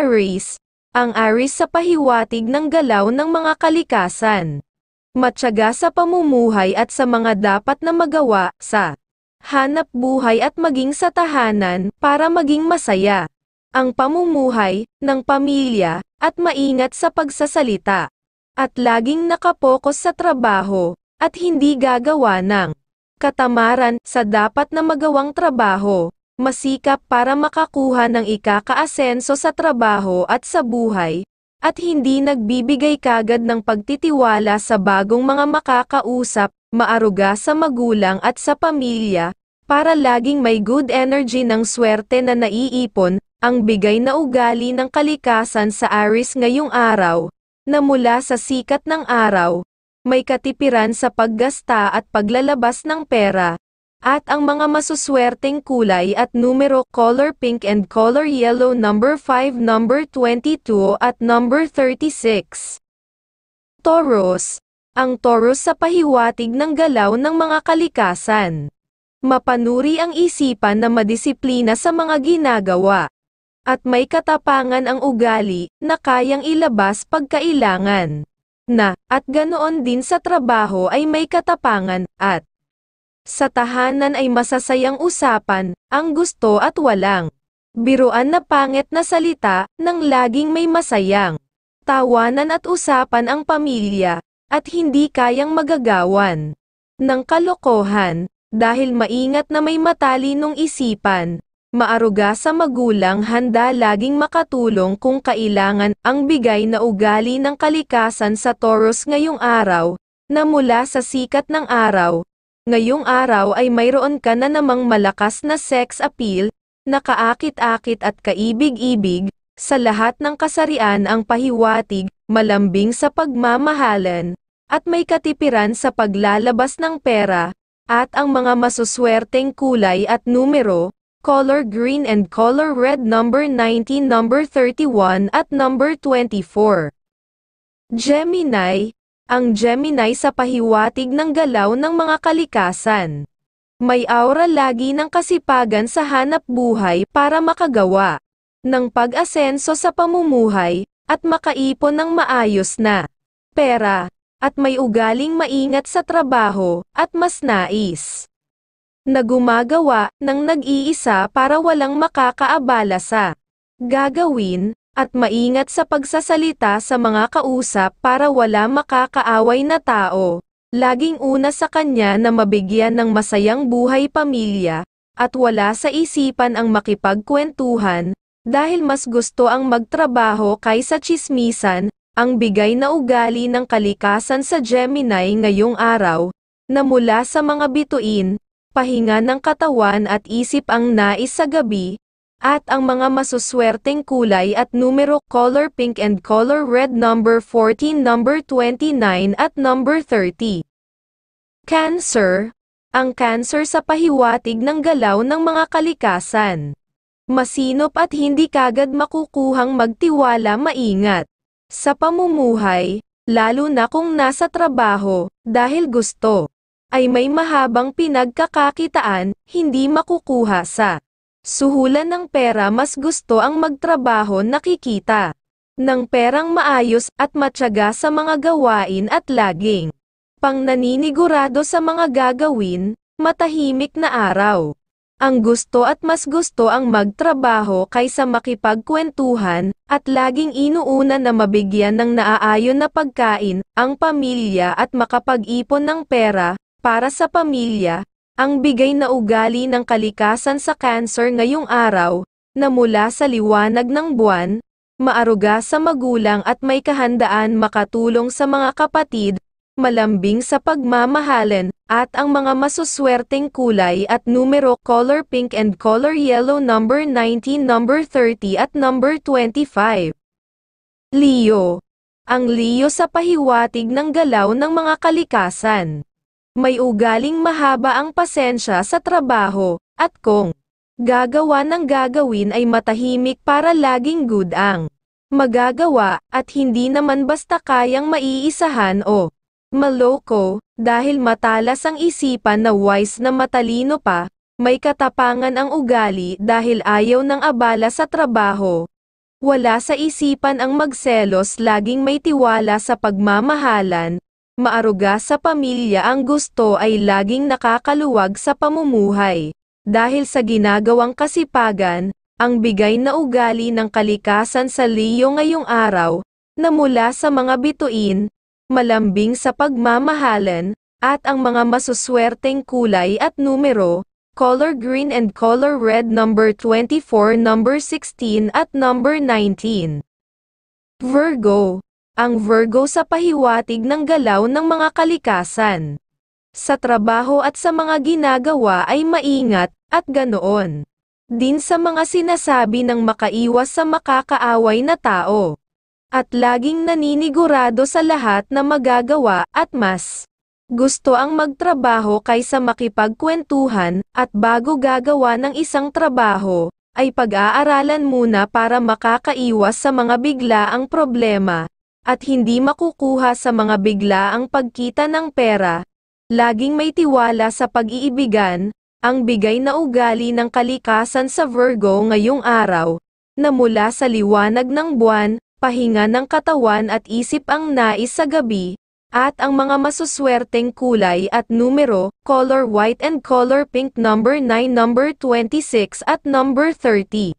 Aries. Ang Aries sa pahiwatig ng galaw ng mga kalikasan. Matyaga sa pamumuhay at sa mga dapat na magawa sa hanap buhay at maging sa tahanan para maging masaya. Ang pamumuhay ng pamilya at maingat sa pagsasalita. At laging nakapokus sa trabaho at hindi gagawa ng katamaran sa dapat na magawang trabaho. Masikap para makakuha ng ikakaasenso sa trabaho at sa buhay, at hindi nagbibigay kagad ng pagtitiwala sa bagong mga makakausap, maaruga sa magulang at sa pamilya, para laging may good energy ng swerte na naiipon, ang bigay na ugali ng kalikasan sa Aries ngayong araw, na mula sa sikat ng araw, may katipiran sa paggasta at paglalabas ng pera. At ang mga masuswerteng kulay at numero color pink and color yellow number 5, number 22 at number 36. Taurus. Ang Taurus sa pahiwatig ng galaw ng mga kalikasan. Mapanuri ang isipan na madisiplina sa mga ginagawa. At may katapangan ang ugali na kayang ilabas pagkailangan. At ganoon din sa trabaho ay may katapangan at sa tahanan ay masasayang usapan, ang gusto at walang biruan na pangit na salita, nang laging may masayang tawanan at usapan ang pamilya, at hindi kayang magagawan ng kalokohan, dahil maingat na may matalinong isipan, maaruga sa magulang, handa laging makatulong kung kailangan. Ang bigay na ugali ng kalikasan sa Taurus ngayong araw, na mula sa sikat ng araw. Ngayong araw ay mayroon ka na namang malakas na sex appeal, na kaakit-akit at kaibig-ibig, sa lahat ng kasarian ang pahiwatig, malambing sa pagmamahalan, at may katipiran sa paglalabas ng pera, at ang mga masuswerteng kulay at numero, color green and color red number 19, number 31 at number 24. Gemini. Ang Gemini sa pahiwatig ng galaw ng mga kalikasan. May aura lagi ng kasipagan sa hanap buhay para makagawa ng pag-asenso sa pamumuhay, at makaipon ng maayos na pera, at may ugaling maingat sa trabaho, at mas nais na gumagawa ng nag-iisa para walang makakaabala sa gagawin, at maingat sa pagsasalita sa mga kausap para wala makakaaway na tao. Laging una sa kanya na mabigyan ng masayang buhay pamilya, at wala sa isipan ang makipagkwentuhan, dahil mas gusto ang magtrabaho kaysa tsismisan. Ang bigay na ugali ng kalikasan sa Gemini ngayong araw, na mula sa mga bituin, pahinga ng katawan at isip ang nais sa gabi, at ang mga masuswerteng kulay at numero color pink and color red number 14, number 29 at number 30. Cancer. Ang Cancer sa pahiwatig ng galaw ng mga kalikasan. Masinop at hindi kagad makukuhang magtiwala, maingat sa pamumuhay, lalo na kung nasa trabaho, dahil gusto ay may mahabang pinagkakakitaan, hindi makukuha sa suhulan ng pera. Mas gusto ang magtrabaho, nakikita ng perang maayos, at matyaga sa mga gawain, at laging pang naninigurado sa mga gagawin. Matahimik na araw ang gusto, at mas gusto ang magtrabaho kaysa makipagkwentuhan, at laging inuuna na mabigyan ng naaayon na pagkain ang pamilya at makapag-ipon ng pera para sa pamilya. Ang bigay na ugali ng kalikasan sa Cancer ngayong araw, na mula sa liwanag ng buwan, maaruga sa magulang at may kahandaan makatulong sa mga kapatid, malambing sa pagmamahalan, at ang mga masuswerteng kulay at numero color pink and color yellow number 19, number 30 at number 25. Leo. Ang Leo sa pahiwatig ng galaw ng mga kalikasan. May ugaling mahaba ang pasensya sa trabaho, at kung gagawa ng gagawin ay matahimik para laging good ang magagawa, at hindi naman basta kayang maiisahan o maloko, dahil matalas ang isipan na wise na matalino pa. May katapangan ang ugali dahil ayaw ng abala sa trabaho, Wala sa isipan ang magselos, laging may tiwala sa pagmamahalan, maaruga sa pamilya, ang gusto ay laging nakakaluwag sa pamumuhay. Dahil sa ginagawang kasipagan, ang bigay na ugali ng kalikasan sa Leo ngayong araw, na mula sa mga bituin, malambing sa pagmamahalan, at ang mga masuswerteng kulay at numero, color green and color red, number 24, number 16 at number 19. Virgo. Ang Virgo sa pahiwatig ng galaw ng mga kalikasan. Sa trabaho at sa mga ginagawa ay maingat, at ganoon din sa mga sinasabi ng makaiwas sa makakaaway na tao. At laging naninigurado sa lahat na magagawa, at mas gusto ang magtrabaho kaysa makipagkwentuhan, at bago gagawa ng isang trabaho, ay pag-aaralan muna para makakaiwas sa mga biglaang problema, at hindi makukuha sa mga biglaang pagkita ng pera. Laging may tiwala sa pag-iibigan, ang bigay na ugali ng kalikasan sa Virgo ngayong araw, na mula sa liwanag ng buwan, pahinga ng katawan at isip ang nais sa gabi, at ang mga masuswerteng kulay at numero, color white and color pink, number 9, number 26 at number 30.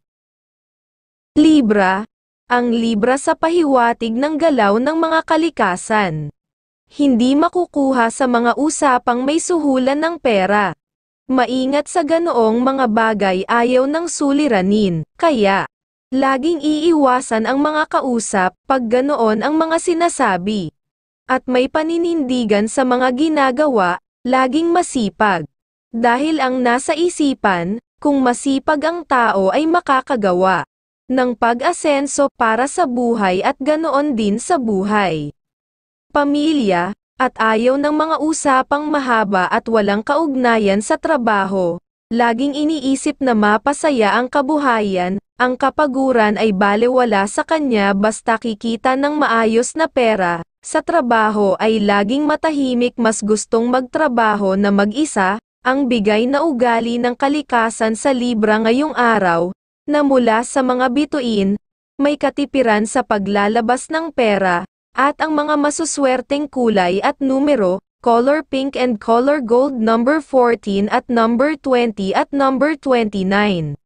Libra. Ang Libra sa pahiwatig ng galaw ng mga kalikasan. Hindi makukuha sa mga usapang may suhulan ng pera. Maingat sa ganoong mga bagay, ayaw ng suliranin, kaya laging iiwasan ang mga kausap pag ganoon ang mga sinasabi. At may paninindigan sa mga ginagawa, laging masipag. Dahil ang nasa isipan, kung masipag ang tao ay makakagawa ng pag-asenso para sa buhay at ganoon din sa buhay. Pamilya, at ayaw ng mga usapang mahaba at walang kaugnayan sa trabaho. Laging iniisip na mapasaya ang kabuhayan, ang kapaguran ay balewala sa kanya basta kikita ng maayos na pera. Sa trabaho ay laging matahimik, mas gustong magtrabaho na mag-isa. Ang bigay na ugali ng kalikasan sa Libra ngayong araw, na mula sa mga bituin, may katipiran sa paglalabas ng pera, at ang mga masuswerteng kulay at numero, color pink and color gold, number 14 at number 20 at number 29.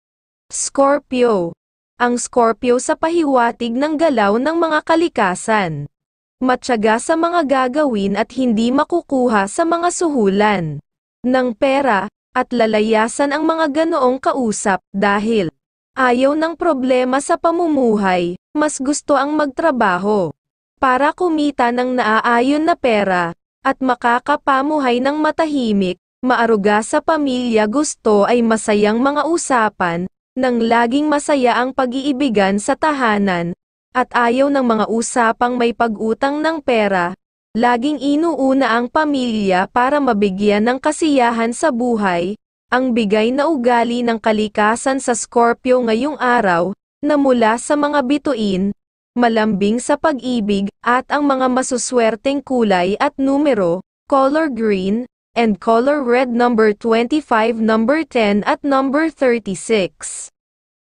Scorpio. Ang Scorpio sa pahiwatig ng galaw ng mga kalikasan. Matyaga sa mga gagawin at hindi makukuha sa mga suhulan ng pera, at lalayasan ang mga ganoong kausap dahil ayaw ng problema sa pamumuhay, mas gusto ang magtrabaho para kumita ng naaayon na pera, at makakapamuhay ng matahimik, maaruga sa pamilya. Gusto ay masayang mga usapan, nang laging masaya ang pag-iibigan sa tahanan, at ayaw ng mga usapang may pag-utang ng pera. Laging inuuna ang pamilya para mabigyan ng kasiyahan sa buhay. Ang bigay na ugali ng kalikasan sa Scorpio ngayong araw, na mula sa mga bituin, malambing sa pag-ibig, at ang mga masuswerteng kulay at numero, color green, and color red, number 25, number 10 at number 36.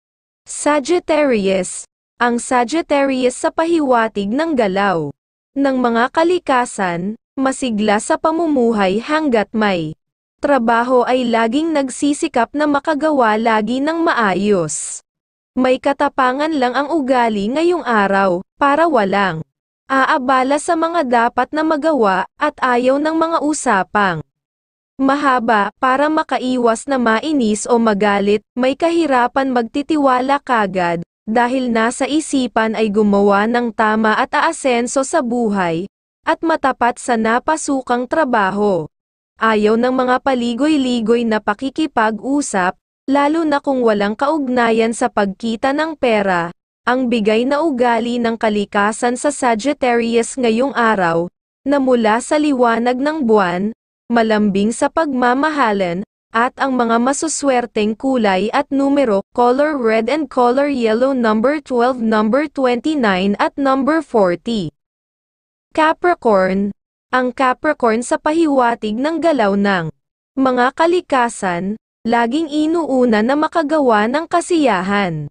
Sagittarius. Ang Sagittarius sa pahiwatig ng galaw ng mga kalikasan, masigla sa pamumuhay hanggat may trabaho ay laging nagsisikap na makagawa lagi ng maayos. May katapangan lang ang ugali ngayong araw, para walang aabala sa mga dapat na magawa, at ayaw ng mga usapang mahaba para makaiwas na mainis o magalit. May kahirapan magtitiwala kagad, dahil nasa isipan ay gumawa ng tama at aasenso sa buhay, at matapat sa napasukang trabaho. Ayaw ng mga paligoy-ligoy na pakikipag-usap, lalo na kung walang kaugnayan sa pagkita ng pera. Ang bigay na ugali ng kalikasan sa Sagittarius ngayong araw, na mula sa liwanag ng buwan, malambing sa pagmamahalan, at ang mga masuswerteng kulay at numero, color red and color yellow, number 12, number 29 at number 40. Capricorn. Ang Capricorn sa pahiwatig ng galaw ng mga kalikasan, laging inuuna na makagawa ng kasiyahan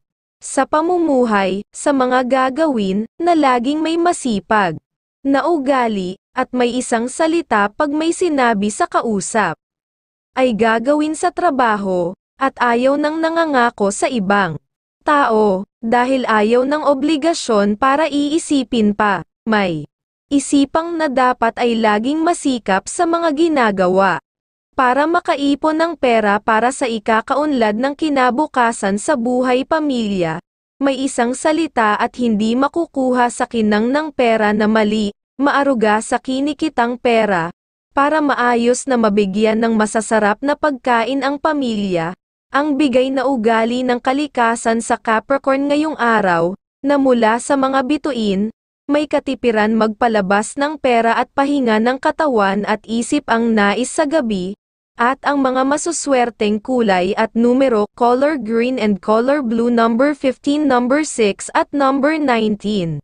sa pamumuhay, sa mga gagawin, na laging may masipag na ugali, at may isang salita pag may sinabi sa kausap, ay gagawin sa trabaho, at ayaw nang nangangako sa ibang tao, dahil ayaw ng obligasyon para iisipin pa, may isipang na dapat ay laging masikap sa mga ginagawa, para makaipon ng pera para sa ikakaunlad ng kinabukasan sa buhay pamilya, may isang salita at hindi makukuha sa kinang ng pera na mali, maaruga sa kinikitang pera, para maayos na mabigyan ng masasarap na pagkain ang pamilya, ang bigay na ugali ng kalikasan sa Capricorn ngayong araw, na mula sa mga bituin, may katipiran magpalabas ng pera at pahinga ng katawan at isip ang nais sa gabi, at ang mga masuswerteng kulay at numero, color green and color blue, number 15, number 6 at number 19.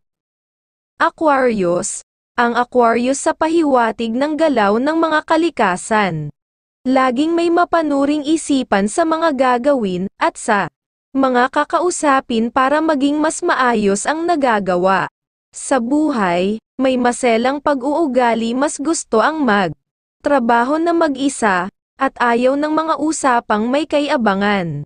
Aquarius. Ang Aquarius sa pahiwatig ng galaw ng mga kalikasan. Laging may mapanuring isipan sa mga gagawin, at sa mga kakausapin para maging mas maayos ang nagagawa. Sa buhay, may maselang pag-uugali, mas gusto ang trabaho na mag-isa, at ayaw ng mga usapang may kayabangan.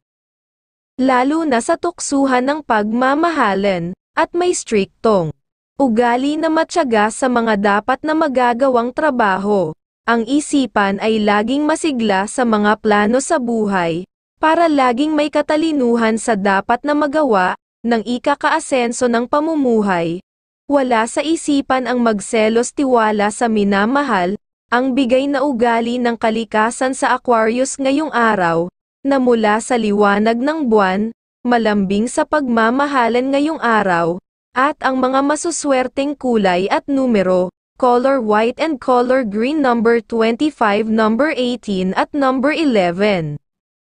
Lalo na sa tuksuhan ng pagmamahalan, at may striktong ugali na matyaga sa mga dapat na magagawang trabaho. Ang isipan ay laging masigla sa mga plano sa buhay, para laging may katalinuhan sa dapat na magawa, ng ikakaasenso ng pamumuhay. Wala sa isipan ang magselos, tiwala sa minamahal, ang bigay na ugali ng kalikasan sa Aquarius ngayong araw, na mula sa liwanag ng buwan, malambing sa pagmamahalan ngayong araw, at ang mga masuswerteng kulay at numero, color white and color green, number 25, number 18 at number 11.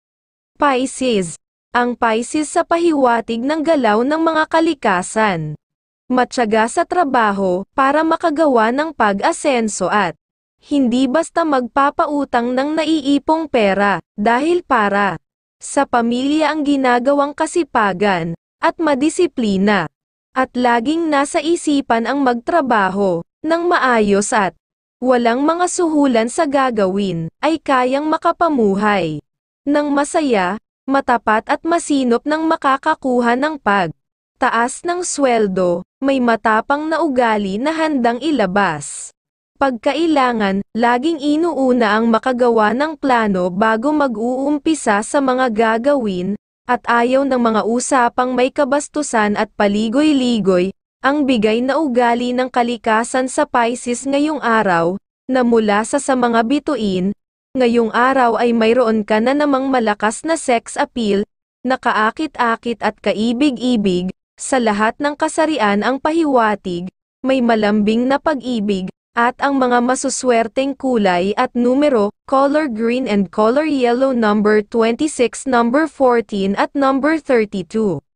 Pisces. Ang Pisces sa pahiwatig ng galaw ng mga kalikasan. Matyaga sa trabaho, para makagawa ng pag-asenso at hindi basta magpapautang ng naiipong pera, dahil para sa pamilya ang ginagawang kasipagan, at madisiplina. At laging nasa isipan ang magtrabaho ng maayos at walang mga suhulan sa gagawin, ay kayang makapamuhay ng masaya, matapat at masinop ng makakakuha ng taas ng sweldo, may matapang na ugali na handang ilabas. Pagkailangan, laging inuuna ang makagawa ng plano bago mag-uumpisa sa mga gagawin, at ayaw ng mga usapang may kabastusan at paligoy-ligoy, ang bigay na ugali ng kalikasan sa Pisces ngayong araw, na mula sa mga bituin, ngayong araw ay mayroon ka na namang malakas na sex appeal, na kaakit-akit at kaibig-ibig, sa lahat ng kasarian ang pahiwatig, may malambing na pag-ibig, at ang mga masuswerteng kulay at numero, color green and color yellow, number 26, number 14 at number 32.